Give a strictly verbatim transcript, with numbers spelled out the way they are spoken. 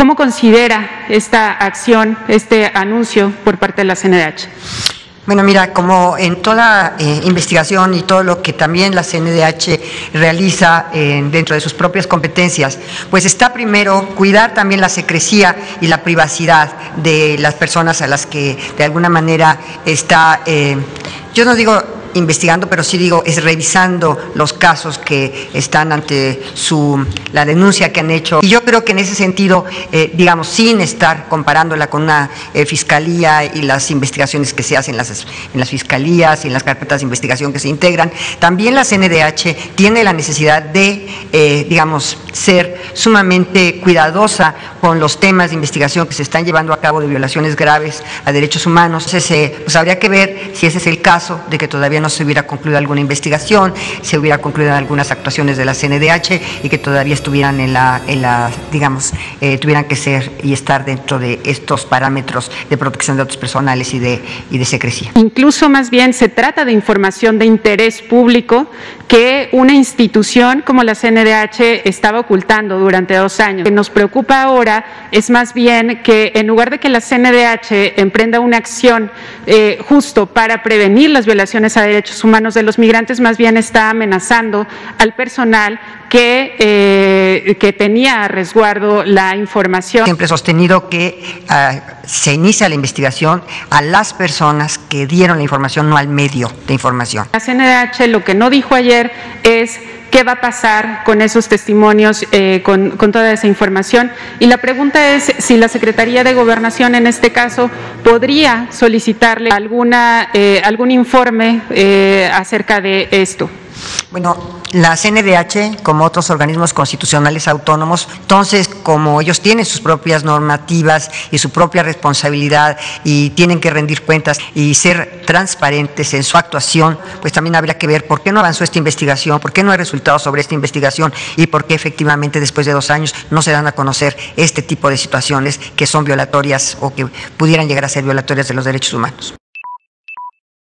¿Cómo considera esta acción, este anuncio por parte de la C N D H? Bueno, mira, como en toda eh, investigación y todo lo que también la C N D H realiza eh, dentro de sus propias competencias, pues está primero cuidar también la secrecía y la privacidad de las personas a las que de alguna manera está, eh, yo no digo investigando, pero sí digo, es revisando los casos que están ante su, la denuncia que han hecho. Y yo creo que en ese sentido, eh, digamos, sin estar comparándola con una eh, fiscalía y las investigaciones que se hacen en las, en las fiscalías y en las carpetas de investigación que se integran, también la C N D H tiene la necesidad de, eh, digamos, ser sumamente cuidadosa con los temas de investigación que se están llevando a cabo de violaciones graves a derechos humanos. Entonces, eh, pues habría que ver si ese es el caso de que todavía no se hubiera concluido alguna investigación, se hubiera concluido algunas actuaciones de la C N D H y que todavía estuvieran en la, en la digamos, eh, tuvieran que ser y estar dentro de estos parámetros de protección de datos personales y de, y de secrecía. Incluso más bien se trata de información de interés público que una institución como la C N D H estaba ocultando durante dos años. Lo que nos preocupa ahora es más bien que en lugar de que la C N D H emprenda una acción eh, justo para prevenir las violaciones a derechos humanos de los migrantes, más bien está amenazando al personal que, eh, que tenía a resguardo la información. Siempre he sostenido que uh, se inicia la investigación a las personas que dieron la información, no al medio de información. La C N D H lo que no dijo ayer es qué va a pasar con esos testimonios, eh, con, con toda esa información. Y la pregunta es si la Secretaría de Gobernación, en este caso, podría solicitarle alguna, eh, algún informe eh, acerca de esto. Bueno, la C N D H, como otros organismos constitucionales autónomos, entonces, como ellos tienen sus propias normativas y su propia responsabilidad y tienen que rendir cuentas y ser transparentes en su actuación, pues también habría que ver por qué no avanzó esta investigación, por qué no hay resultados sobre esta investigación y por qué efectivamente después de dos años no se dan a conocer este tipo de situaciones que son violatorias o que pudieran llegar a ser violatorias de los derechos humanos.